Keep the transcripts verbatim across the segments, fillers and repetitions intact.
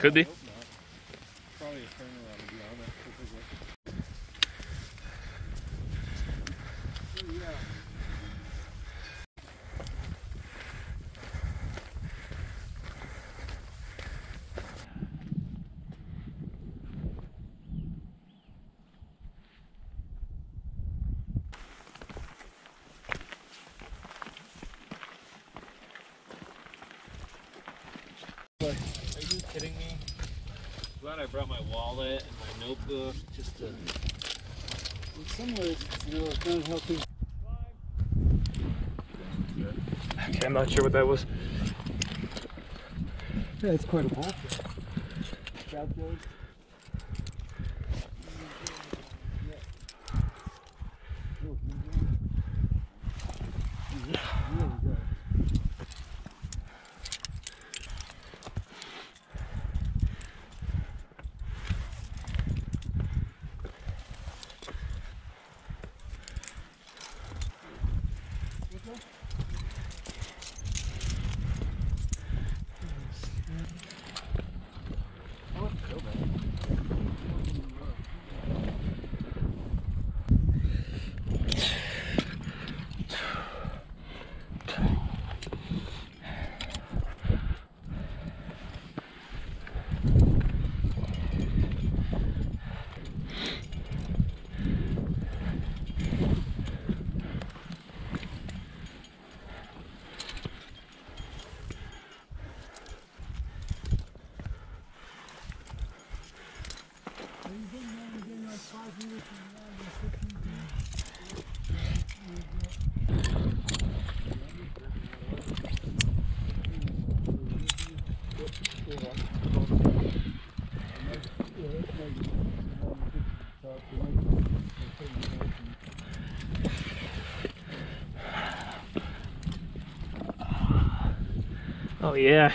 Could be. Probably a turnaround, to be honest. Are you kidding me? Glad I brought my wallet and my notebook just to. In some ways, you know, it's not helping. Okay, I'm not sure what that was. Yeah, it's quite a walk. Bad road. Oh yeah.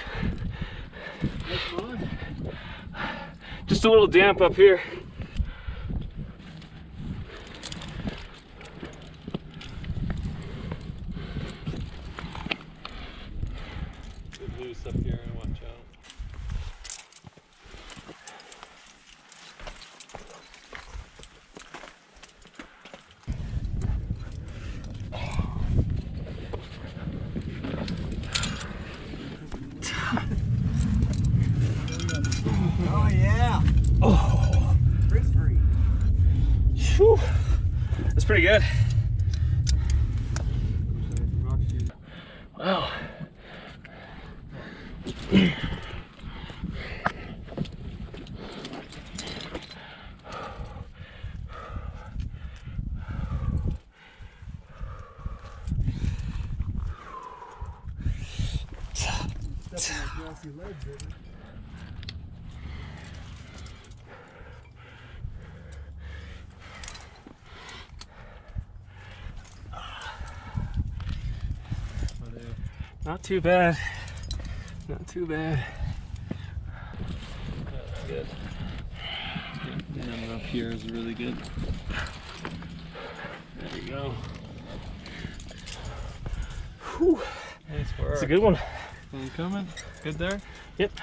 Just a little damp up here. Get loose up here and watch out. Oh yeah! Oh, Frizz free. whew. That's pretty good. Wow. Not too bad. Not too bad. That's good. And up here is really good. There you go. Whew. Nice work. It's a good one. Are you coming? Good there? Yep.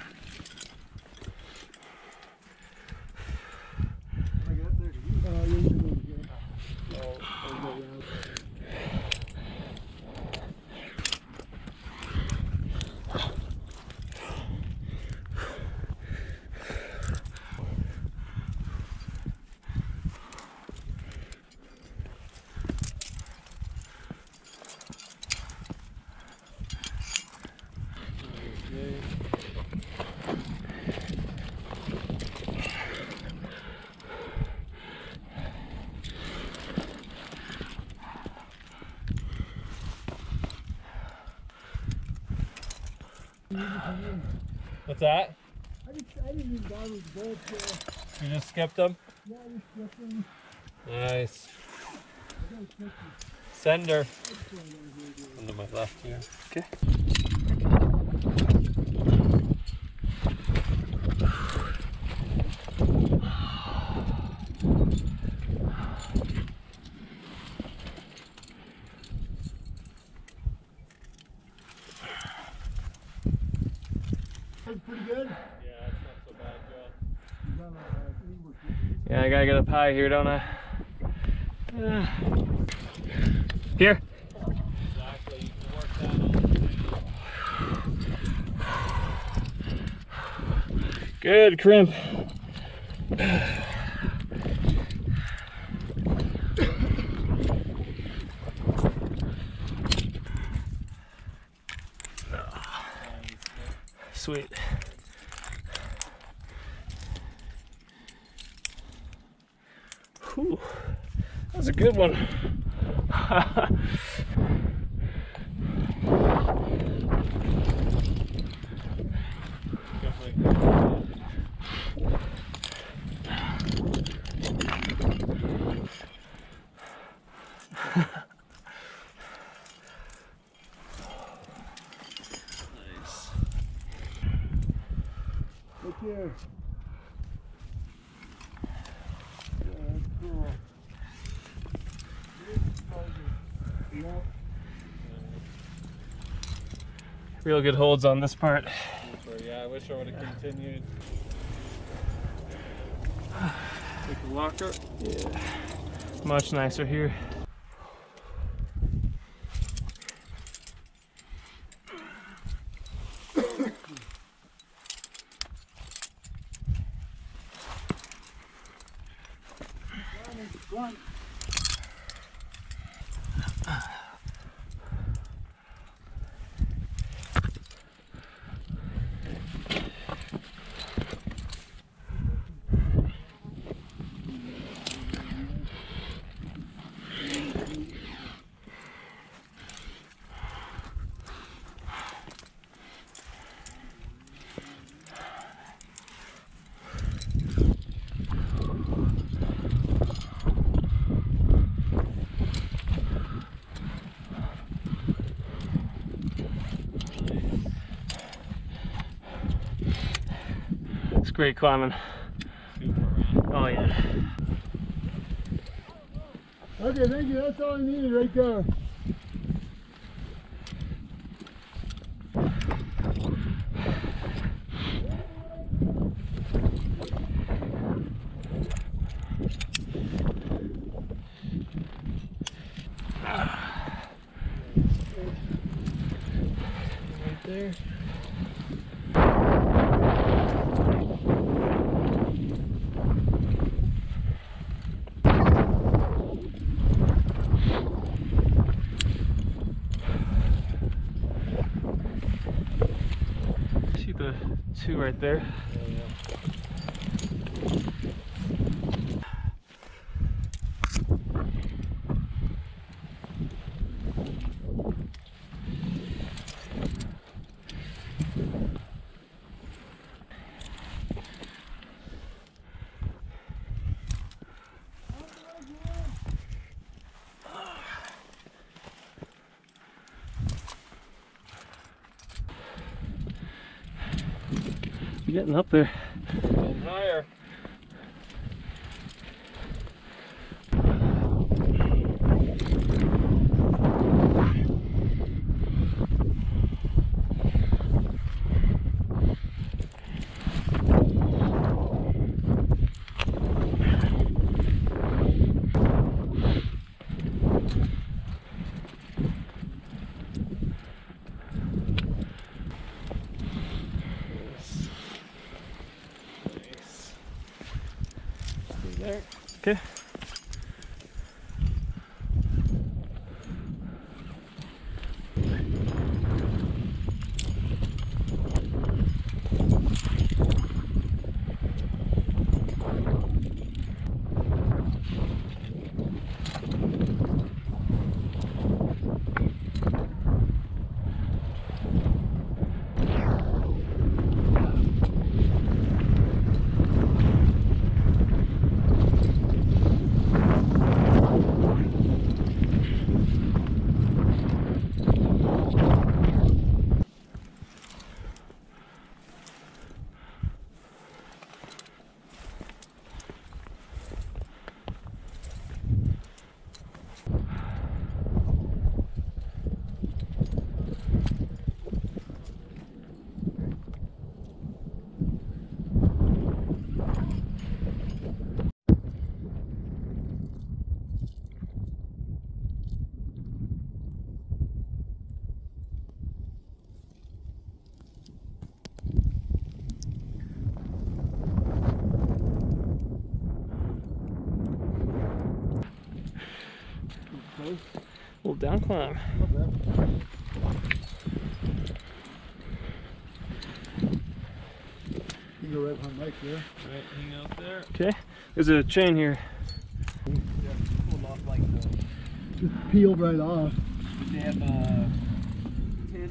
What's that? I, just, I didn't even bother to go up there. You just skipped them? Yeah, I just skipped them. Nice. I gotta check this. Sender. Under my left here. Okay. That's pretty good. Yeah, that's not Yeah, I gotta get up high here, don't I? Uh, here. Exactly. You can work that on. Good crimp. Sweet. Whew, that was a good one. Nice. Look here. Yeah, that's cool. Yeah. Real good holds on this part. Yeah, I wish I would have continued. Take a walker. Yeah, much nicer here. One. It's great climbing. Oh yeah. Okay, thank you. That's all I needed right there. Right there. See the two right there. You're getting up there. Getting higher. There. Okay. close. Little down climb. Not bad. You go right behind Mike there. Right, hang out there. Okay. There's a chain here. Yeah, pulled off like the. Just peeled right off. They have uh. tent.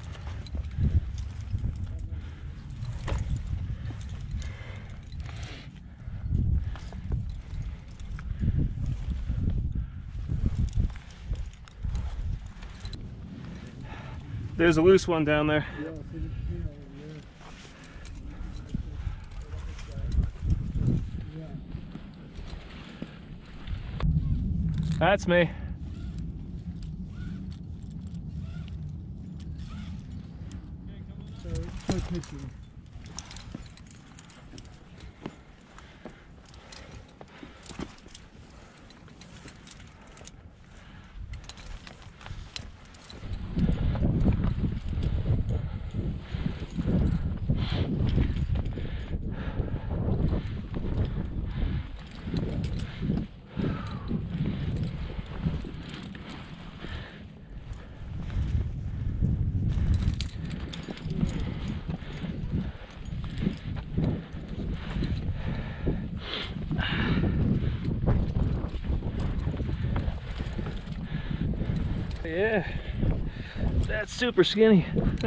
There's a loose one down there. Yeah, see the chain over there. Yeah. That's me. So, quick picture. Yeah, that's super skinny.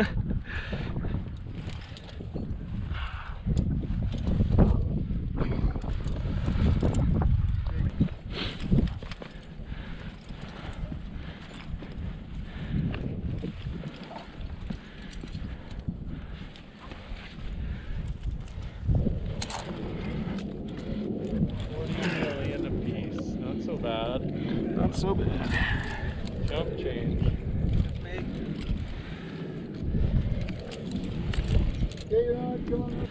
Million a piece. Not so bad. Not so bad. Jump change. Yeah, you're on, come on.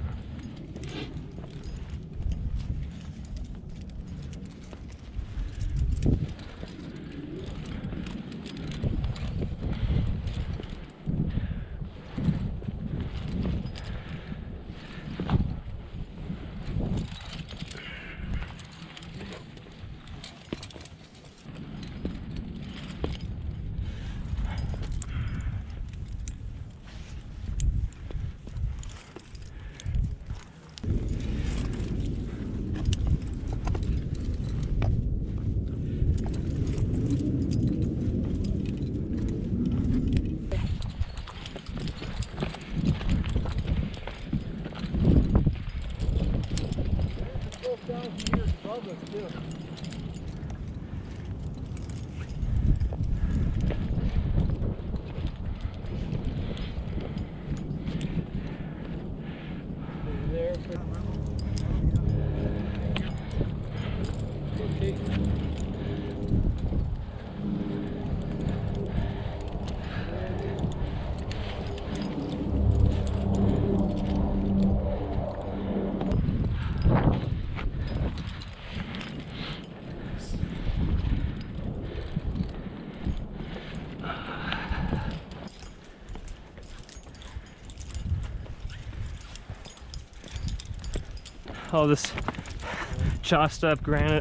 All this chopped up granite.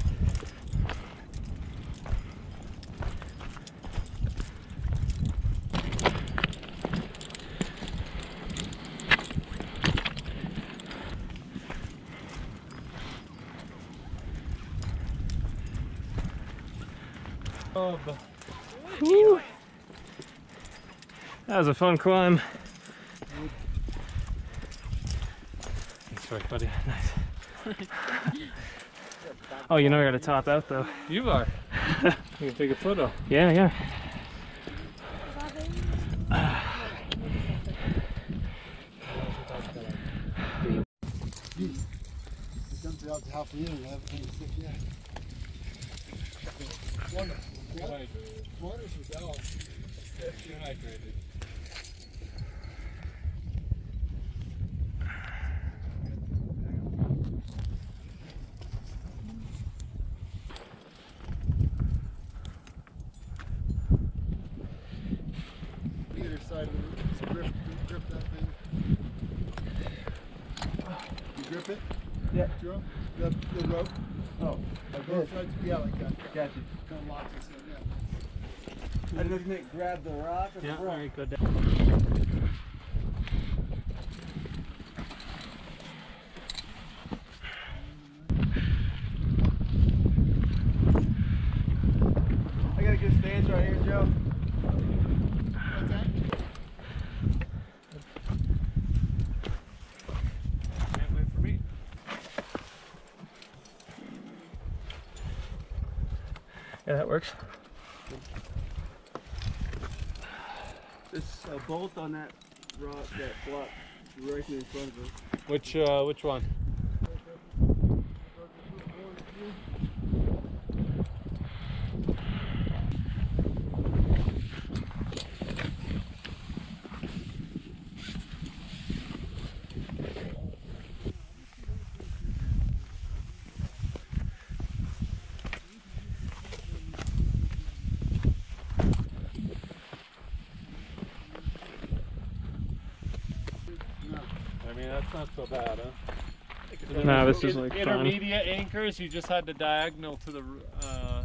Oh, Woo. That was a fun climb. Thanks, buddy. Nice. Oh, you know I got to top out though. you are. You can take a photo. Yeah, yeah. Jumped it out to half a meter and everything stick yet. Wonderful. Dehydrated. Wonderful dog. Dehydrated. Either side of it, just grip, grip that thing. You grip it? Yeah. Jerome? The, the rope. Oh, like Both this. sides, yeah, like that. Gotcha. Kind of locks us in, yeah. And doesn't it grab the rock or Yeah, the rope? alright, go down. I got a good stance right here, Joe. What's that? Can't wait for me. Yeah, that works. There's a bolt on that rock, that block, right in front of us. Which uh, which one? I mean, that's not so bad, huh? No, this is In- like fun. intermediate anchors. You just had the diagonal to the uh,